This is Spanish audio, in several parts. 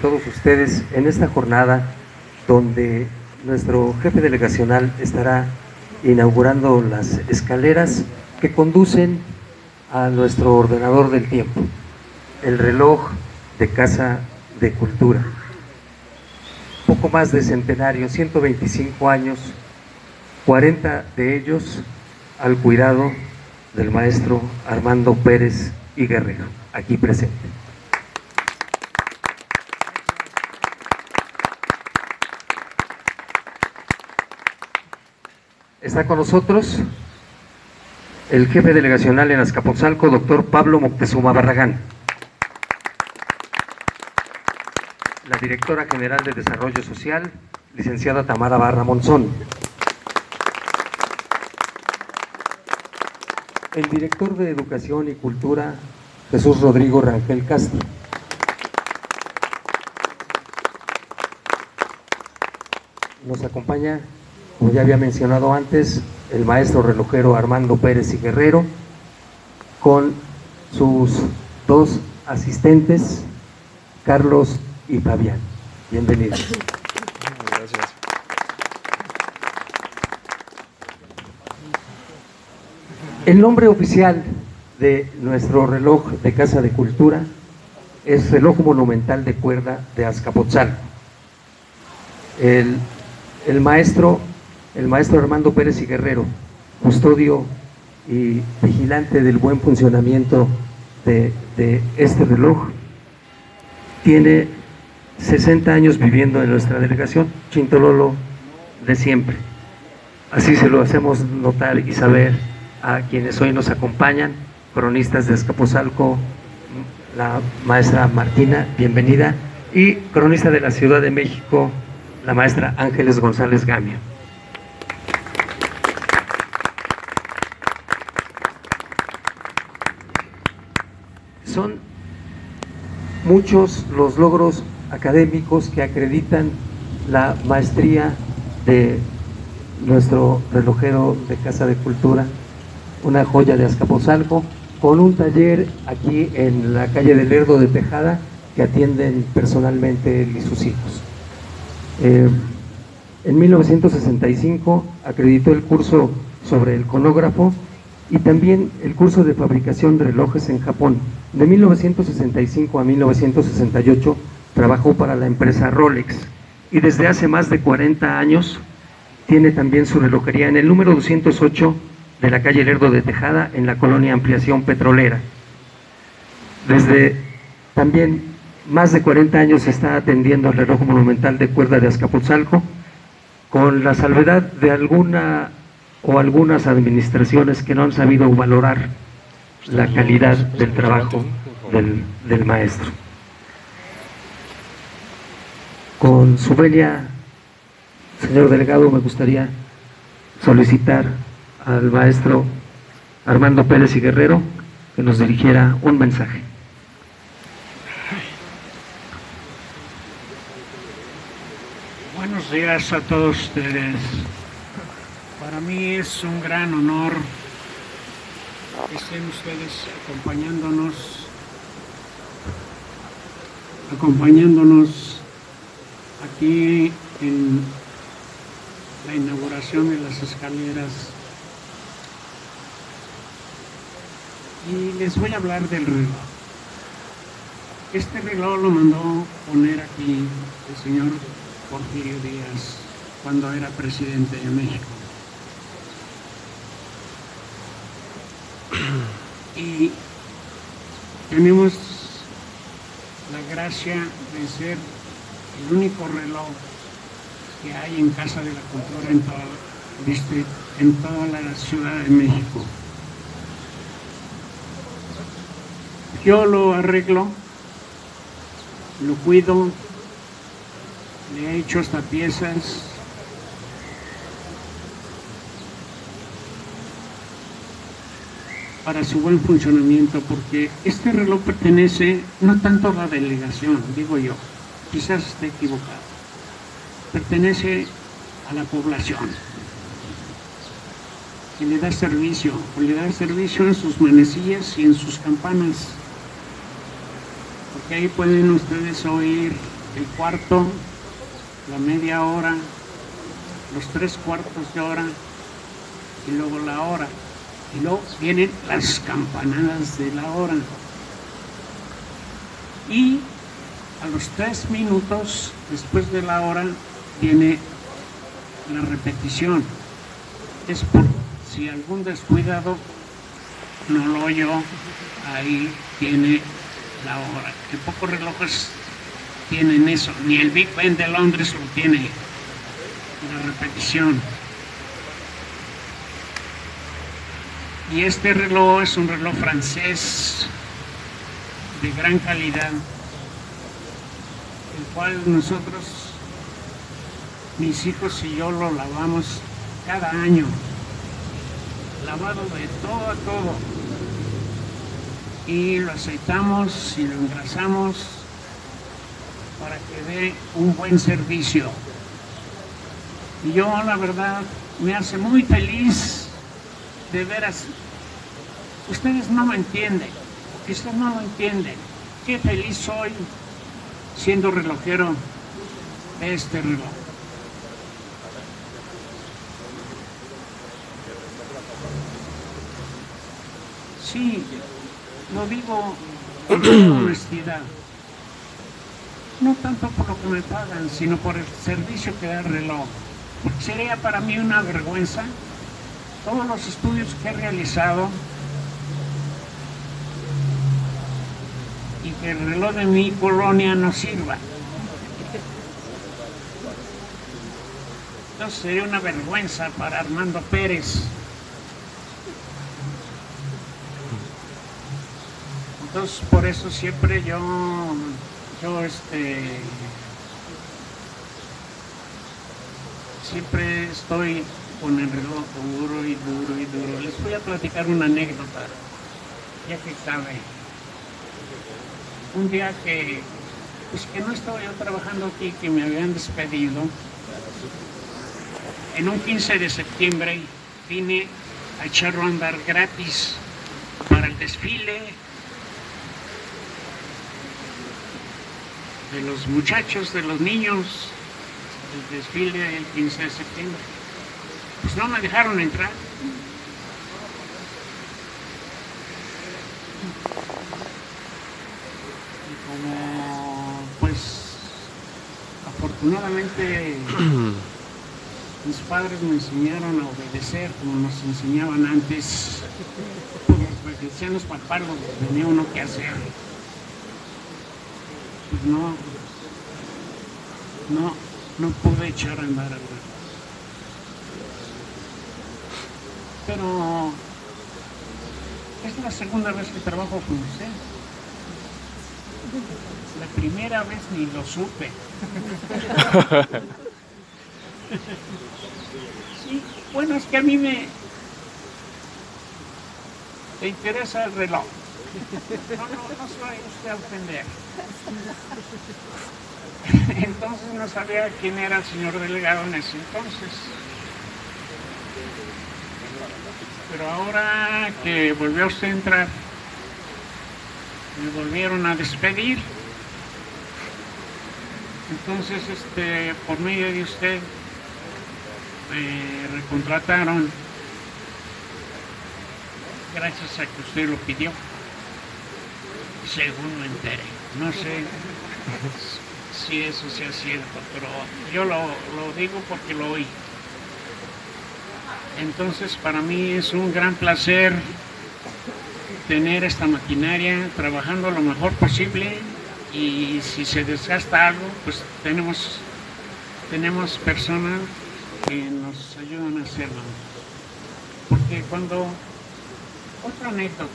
todos ustedes en esta jornada donde nuestro jefe delegacional estará inaugurando las escaleras que conducen a nuestro ordenador del tiempo, el reloj de Casa de Cultura. Poco más de centenario, 125 años, 40 de ellos al cuidado del maestro Armando Pérez y Guerrero, aquí presente. Está con nosotros el jefe delegacional en Azcapotzalco, doctor Pablo Moctezuma Barragán. La directora general de Desarrollo Social, licenciada Tamara Barra Monzón. El director de Educación y Cultura, Jesús Rodrigo Rangel Castro. Nos acompaña, como ya había mencionado antes, el maestro relojero Armando Pérez y Guerrero, con sus dos asistentes, Carlos y Fabián. Bienvenidos. Gracias. El nombre oficial de nuestro reloj de Casa de Cultura es Reloj Monumental de Cuerda de Azcapotzalco. El maestro Armando Pérez y Guerrero, custodio y vigilante del buen funcionamiento de este reloj, tiene 60 años viviendo en nuestra delegación, chintololo de siempre. Así se lo hacemos notar y saber a quienes hoy nos acompañan, cronistas de Azcapotzalco, la maestra Martina, bienvenida, y cronista de la Ciudad de México, la maestra Ángeles González Gamio. Son muchos los logros académicos que acreditan la maestría de nuestro relojero de Casa de Cultura, una joya de Azcapotzalco, con un taller aquí en la calle del Lerdo de Tejada que atienden personalmente él y sus hijos. En 1965 acreditó el curso sobre el conógrafo y también el curso de fabricación de relojes en Japón. De 1965 a 1968 trabajó para la empresa Rolex y desde hace más de 40 años tiene también su relojería en el número 208 de la calle Lerdo de Tejada, en la colonia Ampliación Petrolera. Desde también más de 40 años está atendiendo al reloj monumental de cuerda de Azcapotzalco, con la salvedad de algunas administraciones que no han sabido valorar la calidad del trabajo del maestro. Con su venia, señor delegado, me gustaría solicitar al maestro Armando Pérez y Guerrero que nos dirigiera un mensaje. Buenos días a todos ustedes. Para mí es un gran honor que estén ustedes acompañándonos aquí en la inauguración de las escaleras. Y les voy a hablar del reloj. Este reloj lo mandó poner aquí el señor Porfirio Díaz cuando era presidente de México. Y tenemos la gracia de ser el único reloj que hay en Casa de la Cultura en toda la Ciudad de México. Yo lo arreglo, lo cuido, le he hecho hasta piezas. Para su buen funcionamiento, porque este reloj pertenece no tanto a la delegación, digo yo, quizás esté equivocado, pertenece a la población y le da servicio en sus manecillas y en sus campanas, porque ahí pueden ustedes oír el cuarto, la media hora, los 3/4 de hora y luego la hora. Y luego vienen las campanadas de la hora. Y a los 3 minutos después de la hora viene la repetición. Es por si algún descuidado no lo oyó, ahí tiene la hora. Que pocos relojes tienen eso, ni el Big Ben de Londres lo tiene, la repetición. Y este reloj es un reloj francés de gran calidad, el cual nosotros, mis hijos y yo, lo lavamos cada año, lavado de todo a todo, y lo aceitamos y lo engrasamos para que dé un buen servicio. Y yo, la verdad, me hace muy feliz, de veras. Ustedes no lo entienden, ustedes no lo entienden. Qué feliz soy siendo relojero de este reloj. Sí, lo digo con toda honestidad. No tanto por lo que me pagan, sino por el servicio que da el reloj. Porque sería para mí una vergüenza todos los estudios que he realizado y que el reloj de mi colonia no sirva. Entonces sería una vergüenza para Armando Pérez. Entonces por eso siempre yo siempre estoy con el reloj duro y duro y duro. Les voy a platicar una anécdota, ya que cabe. Un día que no estaba yo trabajando aquí, que me habían despedido, en un 15 de septiembre vine a echarlo a andar gratis para el desfile de los muchachos, de los niños, el desfile del 15 de septiembre. Pues no me dejaron entrar. Y como, pues, afortunadamente mis padres me enseñaron a obedecer como nos enseñaban antes, pues decían los papás, tenía uno que hacer. Pues no pude echar a andar algo. Pero es la segunda vez que trabajo con usted. La primera vez ni lo supe. Sí, bueno, es que a mí me interesa el reloj. No se vaya usted a ofender. Entonces no sabía quién era el señor delegado en ese entonces. Pero ahora que volvió usted a entrar, me volvieron a despedir. Entonces, por medio de usted, me recontrataron, gracias a que usted lo pidió, según me enteré. No sé si eso sea cierto, pero yo lo digo porque lo oí. Entonces, para mí es un gran placer tener esta maquinaria trabajando lo mejor posible, y si se desgasta algo, pues tenemos personas que nos ayudan a hacerlo. Porque otra anécdota,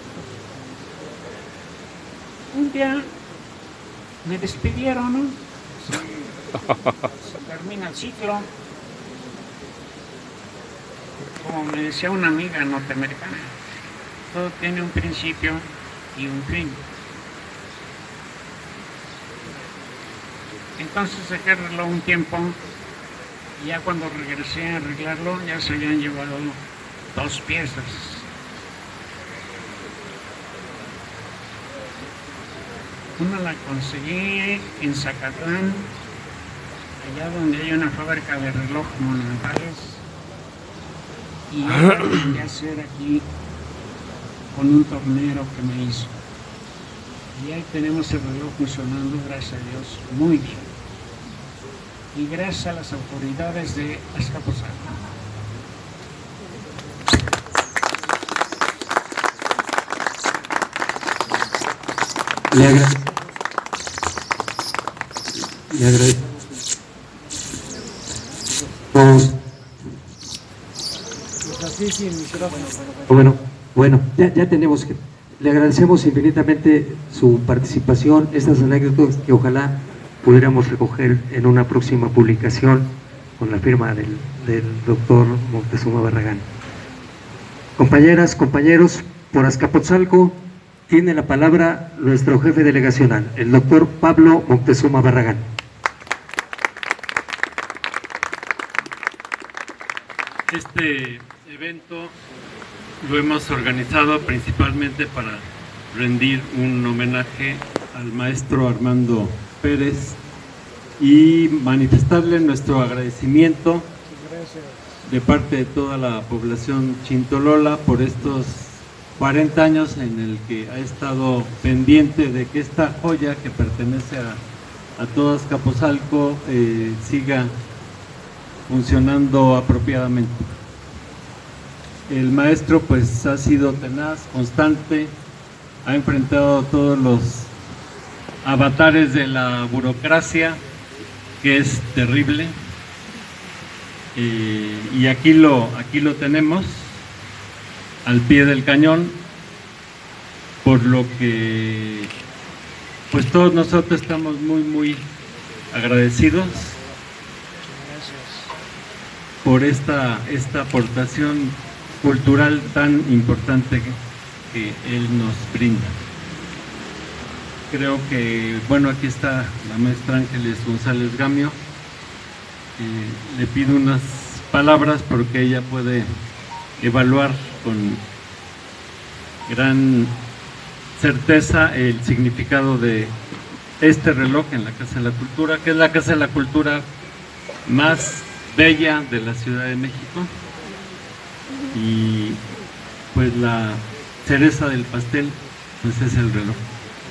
un día me despidieron, ¿no? Se termina el ciclo. Como me decía una amiga norteamericana, todo tiene un principio y un fin. Entonces dejé el reloj un tiempo, y ya cuando regresé a arreglarlo ya se habían llevado 2 piezas. Una la conseguí en Zacatlán, allá donde hay una fábrica de relojes monumentales, y otra la mandé a hacer aquí con un tornero que me hizo. Y ahí tenemos el reloj funcionando, gracias a Dios, muy bien. Y gracias a las autoridades de Azcapotzalco. Le agradezco. Bueno, ya tenemos que. Le agradecemos infinitamente su participación, estas anécdotas que ojalá pudiéramos recoger en una próxima publicación con la firma del doctor Moctezuma Barragán. Compañeras, compañeros, por Azcapotzalco tiene la palabra nuestro jefe delegacional, el doctor Pablo Moctezuma Barragán. Este evento lo hemos organizado principalmente para rendir un homenaje al maestro Armando Pérez y manifestarle nuestro agradecimiento de parte de toda la población chintolola por estos 40 años en el que ha estado pendiente de que esta joya que pertenece a todo Azcapotzalco siga funcionando apropiadamente. El maestro pues ha sido tenaz, constante, ha enfrentado todos los avatares de la burocracia, que es terrible, y aquí lo tenemos al pie del cañón, por lo que pues todos nosotros estamos muy agradecidos por esta aportación cultural tan importante que él nos brinda. Creo que, bueno, aquí está la maestra Ángeles González Gamio. Le pido unas palabras porque ella puede evaluar con gran certeza el significado de este reloj en la Casa de la Cultura, que es la Casa de la Cultura más bella de la Ciudad de México, y pues la cereza del pastel pues es el reloj.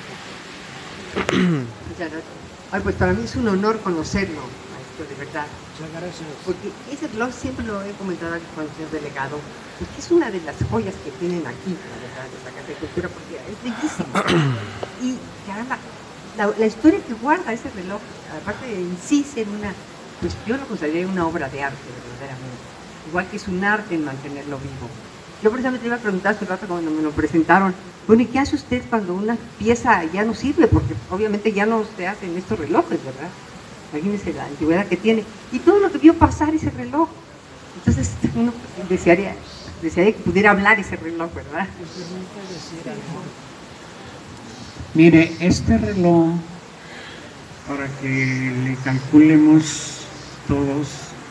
Muchas gracias. Ay, pues para mí es un honor conocerlo, maestro, de verdad. Muchas gracias. Porque ese reloj siempre lo he comentado aquí con el señor delegado, porque es una de las joyas que tienen aquí, la verdad, de la Casa de Cultura, porque es bellísimo. Y caramba, la historia que guarda ese reloj, aparte de en sí ser una, pues yo lo consideraría una obra de arte, verdaderamente. Igual que es un arte en mantenerlo vivo. Yo precisamente iba a preguntar hace rato cuando me lo presentaron, bueno, ¿y qué hace usted cuando una pieza ya no sirve? Porque obviamente ya no se hacen estos relojes, ¿verdad? Imagínense la antigüedad que tiene. Y todo lo que vio pasar ese reloj. Entonces uno desearía que pudiera hablar ese reloj, ¿verdad? Mire, este reloj, para que le calculemos todos,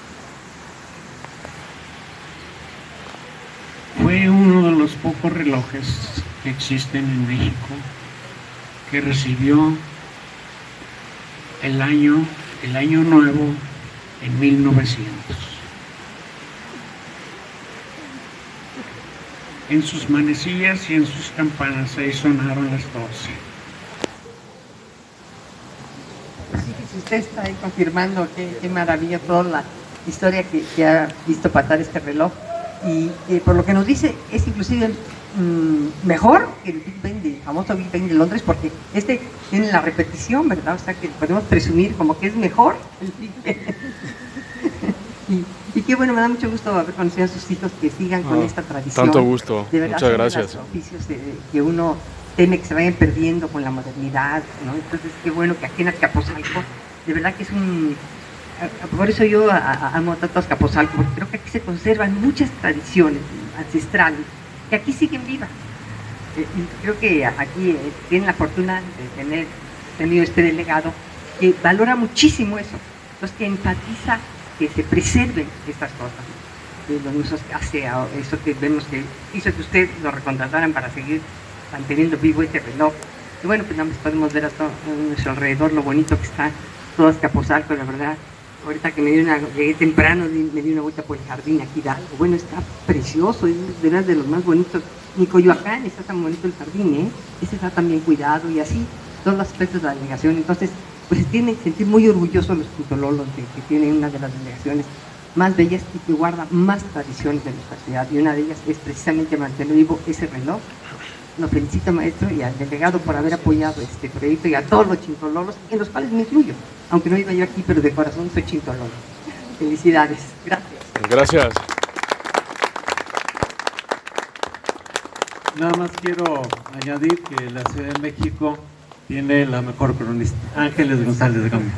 fue uno de los pocos relojes que existen en México que recibió el año nuevo en 1900. En sus manecillas y en sus campanas ahí sonaron las 12. Si usted está ahí confirmando qué maravilla toda la historia que ha visto pasar este reloj, y por lo que nos dice es inclusive mejor que el Big Ben, el famoso Big Ben de Londres, porque este tiene la repetición, ¿verdad? O sea que podemos presumir como que es mejor el Big Ben. y qué bueno, me da mucho gusto haber conocido a sus hijos que sigan con esta tradición. Tanto gusto, de verdad, muchas gracias. Los oficios que uno teme que se vayan perdiendo con la modernidad, ¿no? Entonces qué bueno que aquí en Azcapotzalco, de verdad que es un... Por eso yo amo tanto Azcapotzalco, porque creo que aquí se conservan muchas tradiciones ancestrales que aquí siguen vivas. Y creo que aquí tienen la fortuna de tener tenido este delegado que valora muchísimo eso, entonces que enfatiza que se preserven estas cosas, de los usos que hace, eso que vemos que hizo que usted lo recontrataran para seguir manteniendo vivo este reloj. porque bueno, pues nada más podemos ver a nuestro alrededor lo bonito que está todo Azcapotzalco, la verdad. Ahorita que llegué temprano, me di una vuelta por el jardín aquí de algo. Bueno, está precioso, es de verdad de los más bonitos. Ni Coyoacán está tan bonito el jardín, ¿eh? Ese está tan bien cuidado y así, todos los aspectos de la delegación. Entonces, pues tienen que sentir muy orgullosos los quintololos de que tienen una de las delegaciones más bellas y que guarda más tradiciones de nuestra ciudad. Y una de ellas es precisamente mantener vivo ese reloj. Lo felicito, maestro, y al delegado por haber apoyado este proyecto y a todos los chintololos, en los cuales me incluyo, aunque no iba yo aquí, pero de corazón soy chintololo. Felicidades. Gracias. Gracias. Nada más quiero añadir que la Ciudad de México tiene la mejor cronista, Ángeles González Gómez.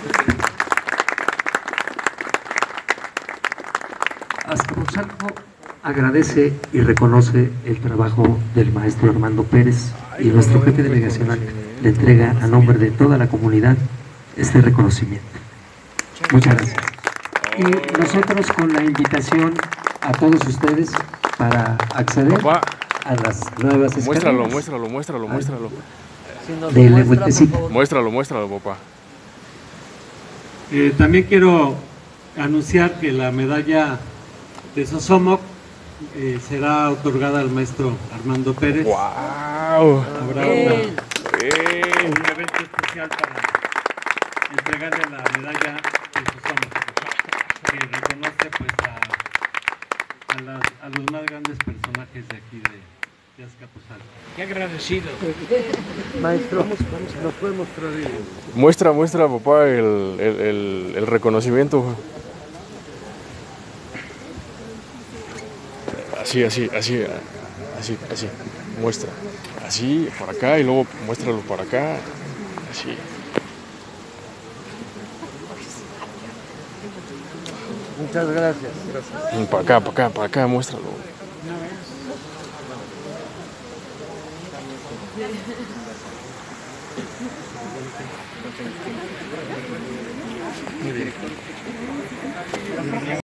Azcapotzalco agradece y reconoce el trabajo del maestro Armando Pérez y nuestro jefe delegacional le entrega a nombre de toda la comunidad este reconocimiento. Muchas gracias. Y nosotros con la invitación a todos ustedes para acceder a las nuevas escaleras. Muéstralo. Dele vueltecita. Muéstralo, papá. También quiero anunciar que la medalla de Sosomoc será otorgada al maestro Armando Pérez. ¡Wow! Habrá un evento especial para entregarle la medalla de Sosomoc, que reconoce pues a los más grandes personajes de aquí de Azcapotzalco. Qué agradecido. Maestro, ¿nos puede mostrar Muestra, papá, el reconocimiento. Así. Muestra. Así, por acá, y luego muéstralo por acá. Así. Muchas gracias. Para acá, muéstralo. Muy bien.